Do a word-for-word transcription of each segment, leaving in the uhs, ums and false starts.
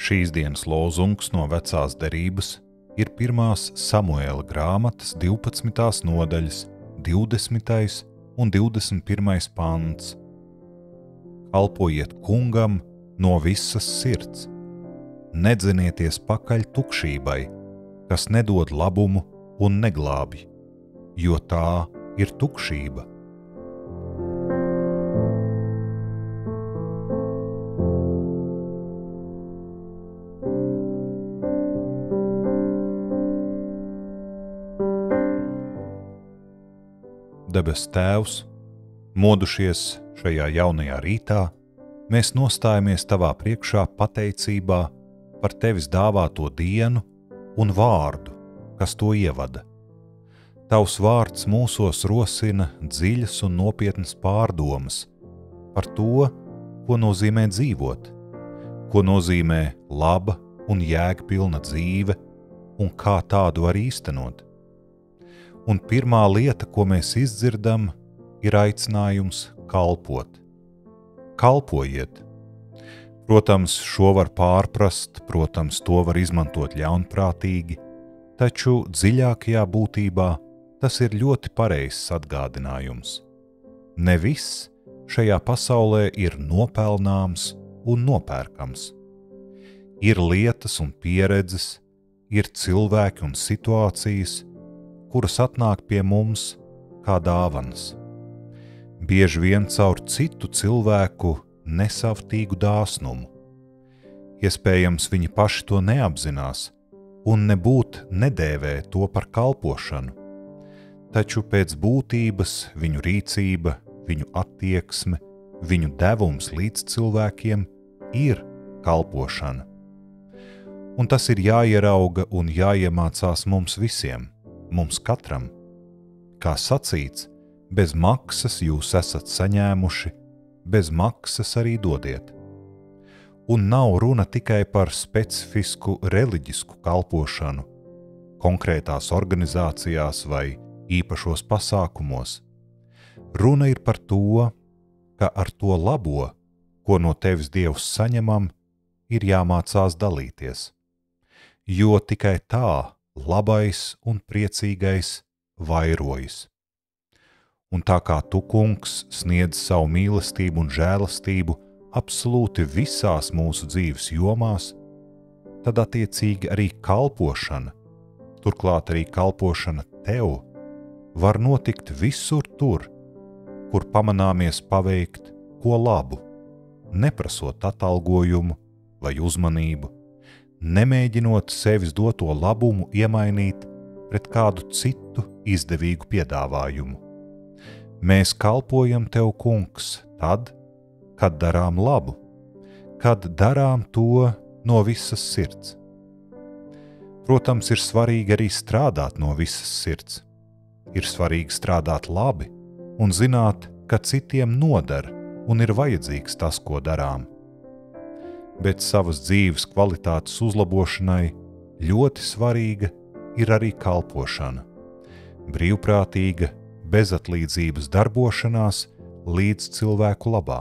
Šīs dienas lozungs no vecās derības ir pirmās Samuēla grāmatas divpadsmitās nodaļas divdesmitais un divdesmit pirmais pants. Kalpojiet kungam no visas sirds, nedzenieties pakaļ tukšībai, kas nedod labumu un neglābj, jo tā ir tukšība. Debes Tēvs, modušies šajā jaunajā rītā, mēs nostājamies Tavā priekšā pateicībā par Tevis dāvāto dienu un vārdu, kas to ievada. Tavs vārds mūsos rosina dziļas un nopietnas pārdomas par to, ko nozīmē dzīvot, ko nozīmē laba un jēgpilna dzīve un kā tādu var īstenot. Un pirmā lieta, ko mēs izdzirdam, ir aicinājums kalpot. Kalpojiet! Protams, šo var pārprast, protams, to var izmantot ļaunprātīgi, taču dziļākajā būtībā tas ir ļoti pareizs atgādinājums. Ne viss šajā pasaulē ir nopelnāms un nopērkams. Ir lietas un pieredzes, ir cilvēki un situācijas, kuras atnāk pie mums kā dāvanas. Bieži vien caur citu cilvēku nesavtīgu dāsnumu. Iespējams, viņi paši to neapzinās un nebūt nedēvē to par kalpošanu, taču pēc būtības viņu rīcība, viņu attieksme, viņu devums līdz cilvēkiem ir kalpošana. Un tas ir jāierauga un jāiemācās mums visiem. Mums katram, kā sacīts, bez maksas jūs esat saņēmuši, bez maksas arī dodiet. Un nav runa tikai par specifisku reliģisku kalpošanu, konkrētās organizācijās vai īpašos pasākumos. Runa ir par to, ka ar to labo, ko no tevis Dievs saņemam, ir jāmācās dalīties, jo tikai tā labais un priecīgais vairojas. Un tā kā Tu, kungs, sniedz savu mīlestību un žēlastību absolūti visās mūsu dzīves jomās, tad attiecīgi arī kalpošana, turklāt arī kalpošana Tev, var notikt visur tur, kur pamanāmies paveikt ko labu, neprasot atalgojumu vai uzmanību, nemēģinot sevis doto labumu iemainīt pret kādu citu izdevīgu piedāvājumu. Mēs kalpojam Tev, kungs, tad, kad darām labu, kad darām to no visas sirds. Protams, ir svarīgi arī strādāt no visas sirds. Ir svarīgi strādāt labi un zināt, ka citiem noder un ir vajadzīgs tas, ko darām. Bet savas dzīves kvalitātes uzlabošanai ļoti svarīga ir arī kalpošana, brīvprātīga, bezatlīdzības darbošanās līdz cilvēku labā.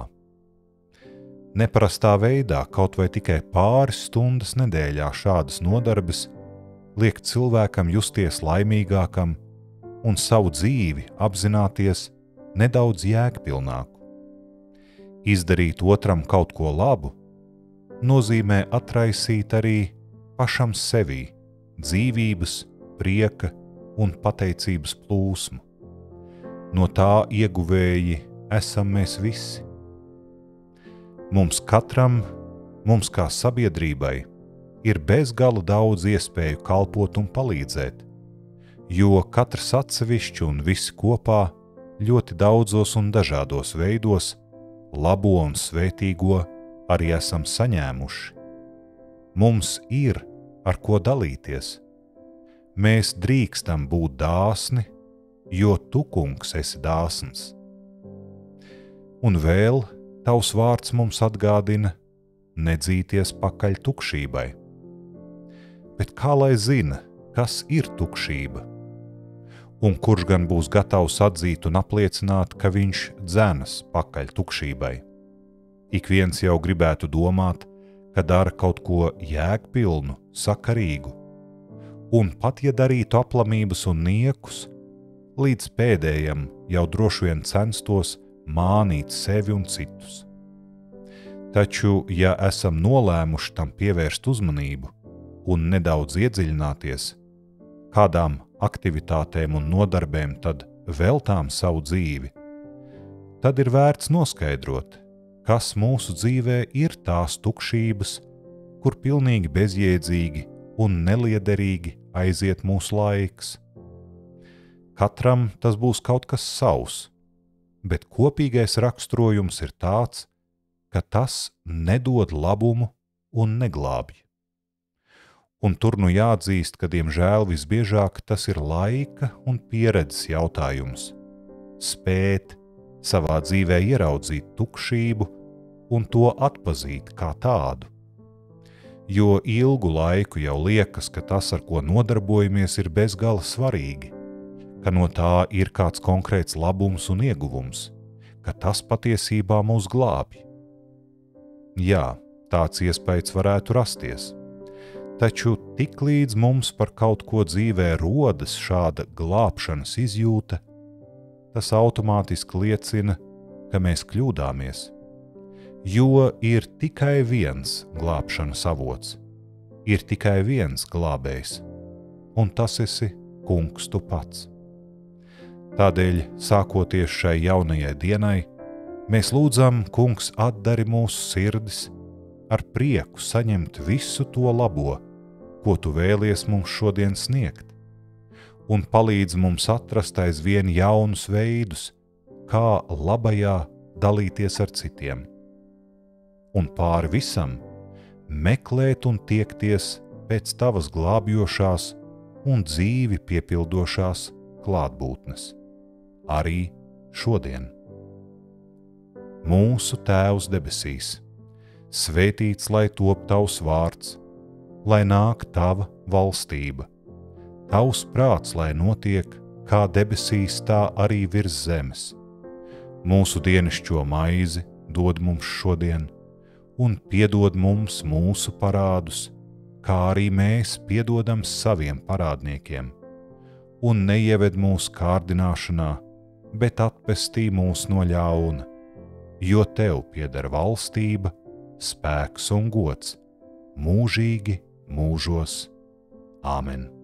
Neparastā veidā, kaut vai tikai pāris stundas nedēļā šādas nodarbes, liek cilvēkam justies laimīgākam un savu dzīvi apzināties nedaudz jēgpilnāku. Izdarīt otram kaut ko labu nozīmē atraisīt arī pašam sevī dzīvības, prieka un pateicības plūsmu. No tā ieguvēji esam mēs visi. Mums katram, mums kā sabiedrībai, ir bezgala daudz iespēju kalpot un palīdzēt, jo katrs atsevišķi un visi kopā ļoti daudzos un dažādos veidos labo un svētīgo arī esam saņēmuši. Mums ir ar ko dalīties. Mēs drīkstam būt dāsni, jo Tu, kungs, esi dāsns. Un vēl Tavs vārds mums atgādina nedzīties pakaļ tukšībai. Bet kā lai zina, kas ir tukšība? Un kurš gan būs gatavs atzīt un apliecināt, ka viņš dzenas pakaļ tukšībai? Ik viens jau gribētu domāt, ka dara kaut ko jēgpilnu, sakarīgu, un pat ja darītu aplamības un niekus, līdz pēdējam jau droši vien censtos mānīt sevi un citus. Taču, ja esam nolēmuši tam pievērst uzmanību un nedaudz iedziļināties, kādām aktivitātēm un nodarbēm tad veltām savu dzīvi, tad ir vērts noskaidrot, kas mūsu dzīvē ir tās tukšības, kur pilnīgi bezjēdzīgi un neliederīgi aiziet mūsu laiks. Katram tas būs kaut kas savs, bet kopīgais raksturojums ir tāds, ka tas nedod labumu un neglābj. Un tur nu jāatzīst, ka diemžēl visbiežāk tas ir laika un pieredzes jautājums – spēt savā dzīvē ieraudzīt tukšību un to atpazīt kā tādu. Jo ilgu laiku jau liekas, ka tas, ar ko nodarbojamies, ir bezgala svarīgi, ka no tā ir kāds konkrēts labums un ieguvums, ka tas patiesībā mūs glābj. Jā, tāds iespējas varētu rasties, taču tiklīdz mums par kaut ko dzīvē rodas šāda glābšanas izjūta, tas automātiski liecina, ka mēs kļūdāmies, jo ir tikai viens glābšanas avots, ir tikai viens glābējs, un tas esi Kungs tu pats. Tādēļ, sākoties šai jaunajai dienai, mēs lūdzam, Kungs, atdari mūsu sirdis, ar prieku saņemt visu to labo, ko tu vēlies mums šodien sniegt, un palīdz mums atrast aizvien jaunus veidus, kā labajā dalīties ar citiem. Un pāri visam meklēt un tiekties pēc tavas glābjošās un dzīvi piepildošās klātbūtnes, arī šodien. Mūsu Tēvs debesīs, svētīts lai top tavs vārds, lai nāk tava valstība, tavs prāts lai notiek kā debesīs, tā arī virs zemes. Mūsu dienascho maizi dod mums šodien, un piedod mums mūsu parādus, kā arī mēs piedodam saviem parādniekiem, un neieved mūsu kārdināšanā, bet atpestī mūs no ļauna, jo tev pieder valstība, spēks un gods, mūžīgi mūžos. Āmen.